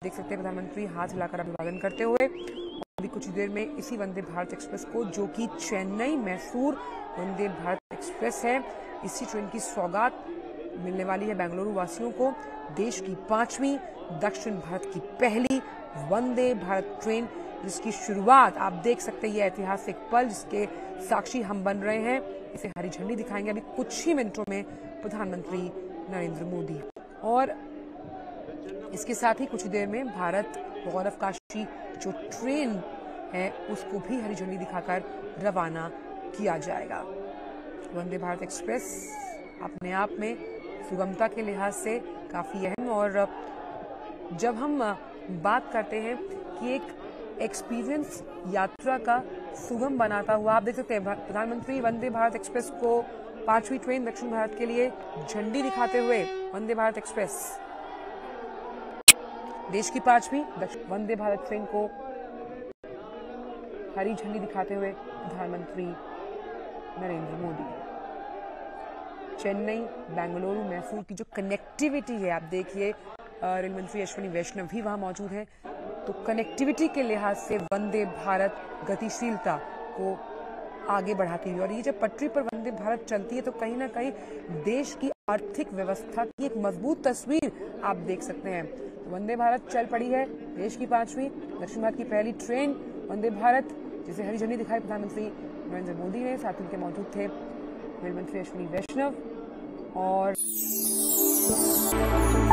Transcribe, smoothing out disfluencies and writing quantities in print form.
देख सकते हैं प्रधानमंत्री हाथ हिलाकर अभिवादन करते हुए। अभी कुछ देर में इसी वंदे भारत एक्सप्रेस को, जो कि चेन्नई मैसूर वंदे भारत एक्सप्रेस है, इसी ट्रेन की सौगात मिलने वाली है बेंगलुरु वासियों को। देश की 5वीं, दक्षिण भारत की पहली वंदे भारत ट्रेन, जिसकी शुरुआत आप देख सकते हैं। ये ऐतिहासिक पल जिसके साक्षी हम बन रहे हैं, इसे हरी झंडी दिखाएंगे अभी कुछ ही मिनटों में प्रधानमंत्री नरेंद्र मोदी। और इसके साथ ही कुछ देर में भारत गौरवकाशी जो ट्रेन है उसको भी हरी झंडी दिखाकर रवाना किया जाएगा। वंदे भारत एक्सप्रेस अपने आप में सुगमता के लिहाज से काफी अहम, और जब हम बात करते हैं कि एक एक्सपीरियंस यात्रा का सुगम बनाता हुआ, आप देख सकते हैं प्रधानमंत्री वंदे भारत एक्सप्रेस को 5वीं ट्रेन दक्षिण भारत के लिए झंडी दिखाते हुए, वंदे भारत एक्सप्रेस देश की 5वीं वंदे भारत ट्रेन को हरी झंडी दिखाते हुए प्रधानमंत्री नरेंद्र मोदी। चेन्नई बेंगलुरु मैसूर की जो कनेक्टिविटी है, आप देखिए रेल मंत्री अश्विनी वैष्णव भी वहां मौजूद हैं, तो कनेक्टिविटी के लिहाज से वंदे भारत गतिशीलता को आगे बढ़ाती हुई, और ये जब पटरी पर वंदे भारत चलती है तो कहीं ना कहीं देश की आर्थिक व्यवस्था की एक मजबूत तस्वीर आप देख सकते हैं। वंदे भारत चल पड़ी है, देश की 5वीं, दक्षिण भारत की पहली ट्रेन वंदे भारत, जिसे हरी झंडी दिखाई प्रधानमंत्री नरेंद्र मोदी ने। साथ ही उनके मौजूद थे रेल मंत्री अश्विनी वैष्णव और